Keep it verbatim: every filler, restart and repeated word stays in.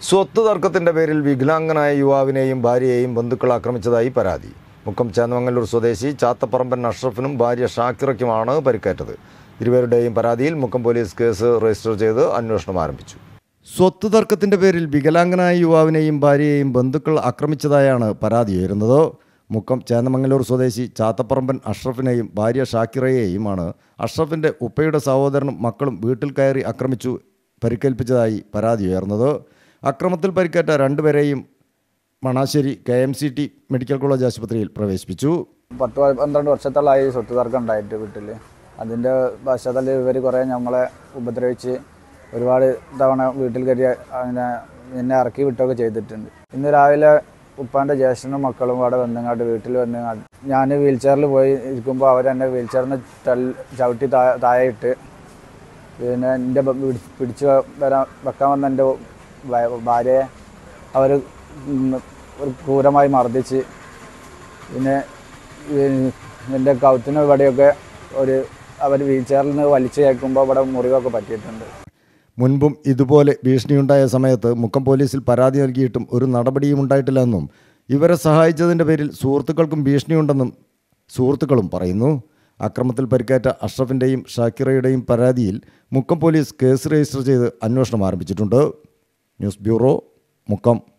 സ്വത്ത് തർക്കത്തിന്റെ പേരിൽ വികലാംഗനായ യുവാവിനെയും ഭാര്യയെയും ബന്ധുക്കൾ ആക്രമിച്ചതായി പരാതി. മുക്കം ചേന്നമംഗല്ലൂർ സ്വദേശി ചാത്തപ്പറമ്പൻ അഷ്റഫിനും ഭാര്യ ഷാക്കിറയ്ക്കുമാണ് പരിക്കേറ്റത്. ഇരുവരുടെയും പരാതിയിൽ മുക്കം പോലീസ് കേസ് രജിസ്റ്റർ ചെയ്ത് അന്വേഷണം ആരംഭിച്ചു. സ്വത്ത് തർക്കത്തിന്റെ പേരിൽ വികലാംഗനായ യുവാവിനെയും ഭാര്യയെയും ബന്ധുക്കൾ ആക്രമിച്ചതായാണ് പരാതി ഉയരുന്നത്. മുക്കം ചേന്നമംഗല്ലൂർ സ്വദേശി ചാത്തപ്പറമ്പൻ അഷ്റഫിനെയും ഭാര്യ ഷാക്കിറയെയുമാണ് അഷ്റഫിൻ്റെ ഉപ്പയുടെ സഹോദരനും മക്കളും വീട്ടിൽ കയറി ആക്രമിച്ചു പരിക്കേൽപ്പിച്ചതായി പരാതി ഉയർന്നത്. അക്രമത്തിൽ പരിക്കേറ്റ രണ്ടുപേരെയും Manassery K M C T medical college ആശുപത്രിയിൽ പ്രവേശിപ്പിച്ചു. പത്ത് പന്ത്രണ്ട് വർഷത്തോളമായി സ്വത്ത് തർക്കം ഉണ്ടായിട്ട് വീട്ടിൽ. അതിൻ്റെ പശ്ചാത്തലത്തിൽ ഇവർ കുറേ നമ്മളെ ഉപദ്രവിച്ച് ഒരുപാട് തവണ വീട്ടിൽ കയറി അങ്ങനെ എന്നെ ഇറക്കി വിട്ടൊക്കെ ചെയ്തിട്ടുണ്ട്. ഇന്ന് രാവിലെ ഉപ്പാൻ്റെ ജ്യേഷ്ഠനും മക്കളും അവിടെ വന്നങ്ങാട്ട് വീട്ടിൽ വന്നങ്ങാട്ട് ഞാൻ വീൽ ചെയറിൽ പോയി ഇരിക്കുമ്പോൾ അവരെന്നെ വീൽ ചെയറിന് തൽ ചവിട്ടി താ താഴെയിട്ട് പിന്നെ എൻ്റെ പിടിച്ച് വരാൻ വെക്കാൻ വന്ന എൻ്റെ ഭാര്യയെ അവർ ഒരു ക്രൂരമായി മർദ്ദിച്ച് പിന്നെ എൻ്റെ കൗത്തിന് ഇവിടെയൊക്കെ ഒരു അവർ വീൽ ചെയറിൽ നിന്ന് വലിച്ചു കയക്കുമ്പോൾ ഇവിടെ മുറിവൊക്കെ പറ്റിയിട്ടുണ്ട്. മുൻപും ഇതുപോലെ ഭീഷണിയുണ്ടായ സമയത്ത് മുക്കം പോലീസിൽ പരാതി നൽകിയിട്ടും ഒരു നടപടിയും ഉണ്ടായിട്ടില്ലെന്നും ഇവരെ സഹായിച്ചതിൻ്റെ പേരിൽ സുഹൃത്തുക്കൾക്കും ഭീഷണിയുണ്ടെന്നും സുഹൃത്തുക്കളും പറയുന്നു. അക്രമത്തിൽ പരിക്കേറ്റ അഷ്റഫിൻ്റെയും ഷാക്കിറയുടെയും പരാതിയിൽ മുക്കം പോലീസ് കേസ് രജിസ്റ്റർ ചെയ്ത് അന്വേഷണം ആരംഭിച്ചിട്ടുണ്ട്. News bureau, Mukkam.